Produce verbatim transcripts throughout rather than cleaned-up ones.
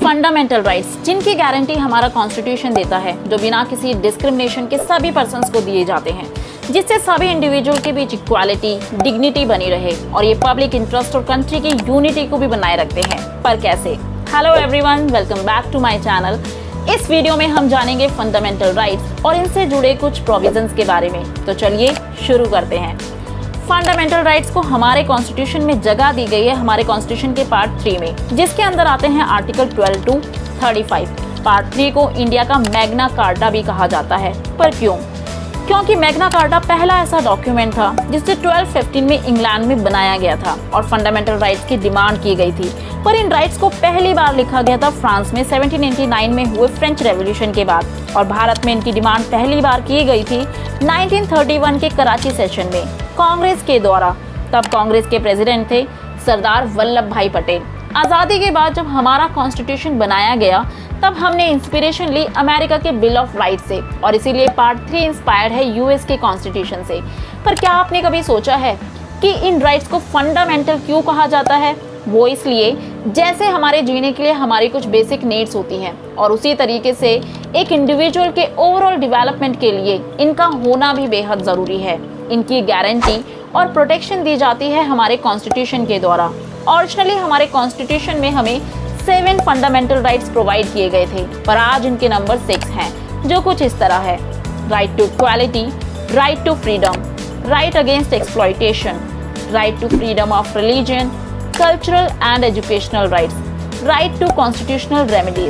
Fundamental rights, जिनकी guarantee हमारा constitution देता है, जो बिना किसी डिस्क्रिमिनेशन के सभी पर्सन्स को दिए जाते हैं, जिससे सभी इंडिविजुअल के बीच इक्वालिटी, डिग्निटी बनी रहे और ये पब्लिक इंटरेस्ट और कंट्री की यूनिटी को भी बनाए रखते हैं। पर कैसे? Hello everyone, welcome back to my channel. इस वीडियो में हम जानेंगे फंडामेंटल राइट्स और इनसे जुड़े कुछ प्रोविजंस के बारे में। तो चलिए शुरू करते हैं। फंडामेंटल राइट्स को हमारे कॉन्स्टिट्यूशन में जगह दी गई है, हमारे कॉन्स्टिट्यूशन के पार्ट थ्री में, जिसके अंदर आते हैं article twelve to thirty five. Part three को इंडिया का मैग्ना कार्टा भी कहा जाता है। पर क्यों? क्योंकि मैग्ना कार्टा पहला ऐसा डॉक्यूमेंट था जिसे ट्वेल्व फिफ्टीन में इंग्लैंड में बनाया गया था और फंडामेंटल राइट्स की डिमांड की गई थी। पर इन राइट्स को पहली बार लिखा गया था फ्रांस में सेवनटीन नाइंटी नाइन में हुए फ्रेंच रेवोल्यूशन के बाद, और भारत में इनकी डिमांड पहली बार की गई थी नाइंटीन थर्टी वन के कराची सेशन में कांग्रेस के द्वारा। तब कांग्रेस के प्रेसिडेंट थे सरदार वल्लभ भाई पटेल। आज़ादी के बाद जब हमारा कॉन्स्टिट्यूशन बनाया गया, तब हमने इंस्पिरेशन ली अमेरिका के बिल ऑफ राइट से, और इसीलिए पार्ट थ्री इंस्पायर्ड है यूएस के कॉन्स्टिट्यूशन से। पर क्या आपने कभी सोचा है कि इन राइट्स को फंडामेंटल क्यों कहा जाता है? वो इसलिए जैसे हमारे जीने के लिए हमारी कुछ बेसिक नीड्स होती हैं, और उसी तरीके से एक इंडिविजुअल के ओवरऑल डेवलपमेंट के लिए इनका होना भी बेहद ज़रूरी है। इनकी गारंटी और प्रोटेक्शन दी जाती है हमारे कॉन्स्टिट्यूशन के द्वारा। ओरिजिनली हमारे कॉन्स्टिट्यूशन में हमें सेवन फंडामेंटल राइट्स प्रोवाइड किए गए थे, पर आज इनके नंबर सिक्स हैं, जो कुछ इस तरह है: right to equality, right to freedom, right against exploitation, right to freedom of religion, cultural and educational rights, right to constitutional remedies.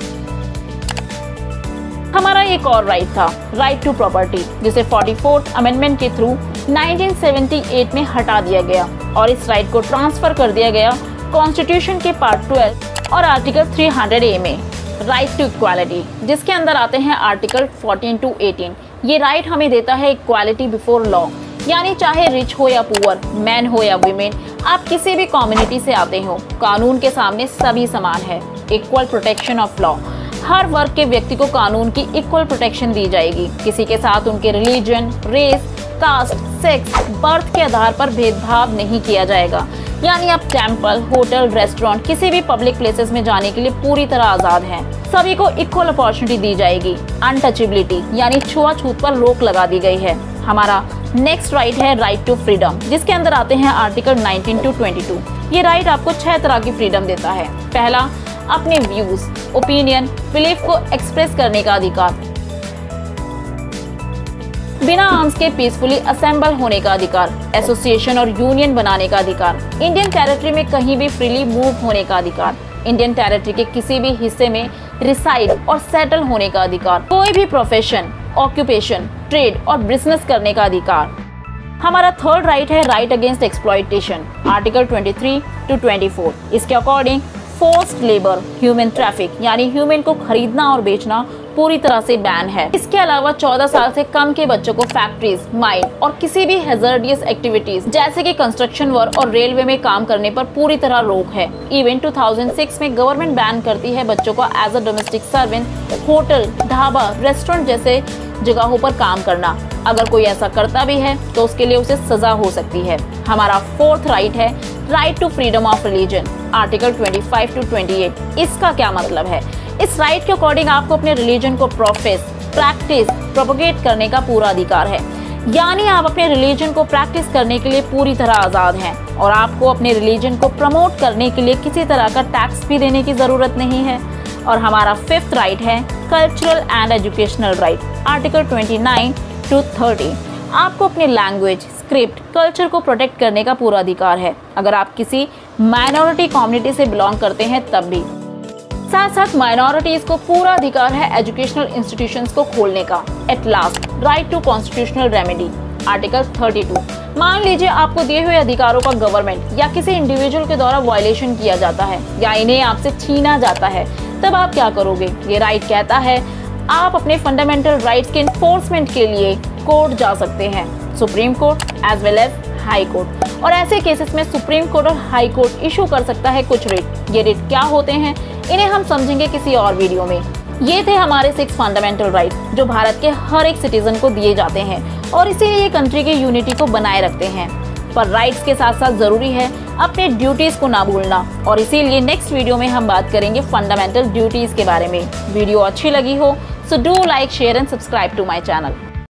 हमारा एक और राइट था, राइट टू प्रॉपर्टी, जिसे फोर्टी फोर्थ अमेंडमेंट के थ्रू नाइंटीन सेवेंटी एट में हटा दिया गया और इस राइट को ट्रांसफर कर दिया गया कॉन्स्टिट्यूशन के पार्ट ट्वेल्व और आर्टिकल थ्री हंड्रेड ए में। राइट टू इक्वालिटी, जिसके अंदर आते हैं आर्टिकल फोर्टीन टू एटीन। ये राइट हमें देता है इक्वालिटी बिफोर लॉ, यानी चाहे रिच हो या पुअर, मैन हो या वीमेन, आप किसी भी कम्युनिटी से आते हो, कानून के सामने सभी समान है। इक्वल प्रोटेक्शन ऑफ लॉ, हर वर्ग के व्यक्ति को कानून की इक्वल प्रोटेक्शन दी जाएगी। किसी के साथ उनके religion, race, caste, sex, birth के आधार पर भेदभाव नहीं किया जाएगा। यानी आप टेम्पल, होटल, रेस्टोरेंट, किसी भी पब्लिक प्लेसेस में जाने के लिए पूरी तरह आज़ाद हैं। सभी को इक्वल अपॉर्चुनिटी दी जाएगी। अनटचेबिलिटी यानी छुआछूत पर रोक लगा दी गई है। हमारा नेक्स्ट राइट है राइट टू फ्रीडम, जिसके अंदर आते हैं article nineteen to twenty two. ये राइट आपको छह तरह की फ्रीडम देता है। पहला, अपने व्यूज, ओपिनियन, बिलीफ को एक्सप्रेस करने का अधिकार, बिना आर्म्स के पीसफुली असेंबल होने का अधिकार, एसोसिएशन और यूनियन बनाने का अधिकार, इंडियन टेरिटरी में कहीं भी फ्रीली मूव होने का अधिकार, इंडियन टेरिटरी के किसी भी हिस्से में रिसाइड और सेटल होने का अधिकार, कोई भी प्रोफेशन, ऑक्यूपेशन, ट्रेड और बिजनेस करने का अधिकार। हमारा थर्ड राइट है right against exploitation, article twenty three to twenty four. इसके according forced labour, human traffic यानी ह्यूमन को खरीदना और बेचना पूरी तरह से बैन है। इसके अलावा चौदह साल से कम के बच्चों को फैक्ट्रीज, माइन और किसी भी हैजर्डियस एक्टिविटीज जैसे कि कंस्ट्रक्शन वर्क और रेलवे में काम करने पर पूरी तरह रोक है। इवन टू थाउजेंड सिक्स में गवर्नमेंट बैन करती है बच्चों को as a domestic servant hotel, dhaba, restaurant जैसे जगहों पर काम करना। अगर कोई ऐसा करता भी है तो उसके लिए उसे सजा हो सकती है। हमारा फोर्थ राइट है right to freedom of religion, article twenty five to twenty eight. इसका क्या मतलब है? इस राइट के अकॉर्डिंग आपको अपने रिलीजन को प्रोफेस, प्रैक्टिस, प्रोपोगेट करने का पूरा अधिकार है। यानी आप अपने रिलीजन को प्रैक्टिस करने के लिए पूरी तरह आज़ाद हैं और आपको अपने रिलीजन को प्रमोट करने के लिए किसी तरह का टैक्स भी देने की ज़रूरत नहीं है। और हमारा फिफ्थ राइट है cultural and educational right, article twenty nine to thirty. आपको अपने लैंग्वेज, स्क्रिप्ट, कल्चर को प्रोटेक्ट करने का पूरा अधिकार है, अगर आप किसी माइनॉरिटी कम्युनिटी से बिलोंग करते हैं तब भी। साथ साथ माइनॉरिटीज को पूरा अधिकार है एजुकेशनल इंस्टीट्यूशंस को खोलने का। At last, right to constitutional remedy, article thirty two. मान लीजिए आपको दिए हुए अधिकारों का गवर्नमेंट या किसी इंडिविजुअल के द्वारा वायलेशन किया जाता है या इन्हें आपसे छीना जाता है, तब आप क्या करोगे? ये राइट कहता है आप अपने फंडामेंटल राइट्स के इन्फोर्समेंट के लिए कोर्ट जा सकते हैं, supreme court as well as high court. और ऐसे केसेस में सुप्रीम कोर्ट और हाई कोर्ट इशू कर सकता है कुछ रिट। ये रिट क्या होते हैं, इन्हें हम समझेंगे किसी और वीडियो में। ये थे हमारे सिक्स फंडामेंटल राइट्स जो भारत के हर एक सिटीजन को दिए जाते हैं और इसीलिए ये कंट्री की यूनिटी को बनाए रखते हैं। पर राइट्स के साथ साथ जरूरी है अपने ड्यूटीज को ना भूलना। और इसीलिए नेक्स्ट वीडियो में हम बात करेंगे फंडामेंटल ड्यूटीज के बारे में। वीडियो अच्छी लगी हो so do like, share and subscribe to my channel.